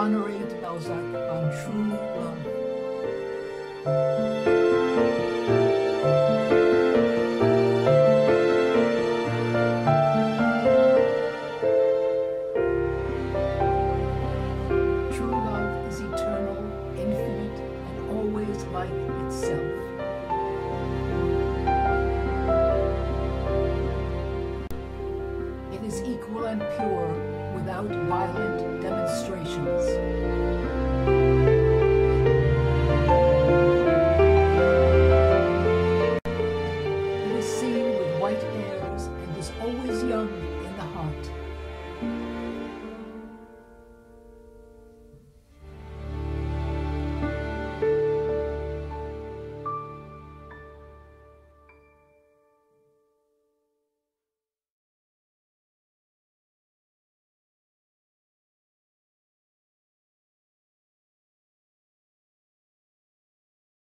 Honore de Balzac on true love. True love is eternal, infinite, and always like itself. It is equal and pure without violent demonstrations. It is seen with white airs and is always young in the heart.